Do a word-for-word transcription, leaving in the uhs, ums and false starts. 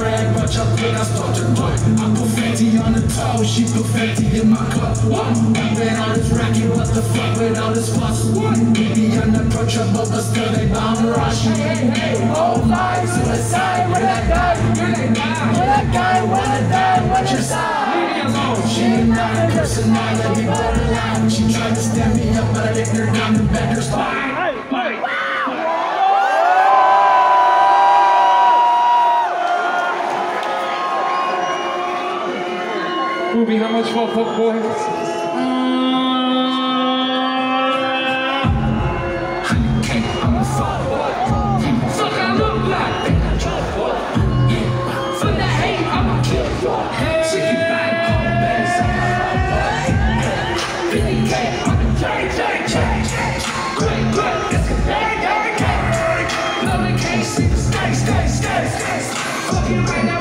rag, but y'all think I start to boy. I put Fenty on the toe, she put Fenty in my cup. What? With all this racket, what the fuck with all this fuss? What? Maybe unapproachable, but still they bound rush. Oh my, suicide, where that guy? Where that guy, where that guy, what's your side? Leave me alone. She ain't not a personality, borderline. She tried to stand me up, but I licked her down and bent her spine. Hey, hey. Ruby, how much for fuck boy? Honey cake, I'm a soft boy. Fuck I look like, think I drop boy. Yeah, for the hate, I'ma kill your head. She keep back on the bed, so I'm a boy. fifty K, I'm a J, J, J. Great, great, it's a gang, gang, gang. Love the case, see the stay, stay, stay, stay. Fucking right now.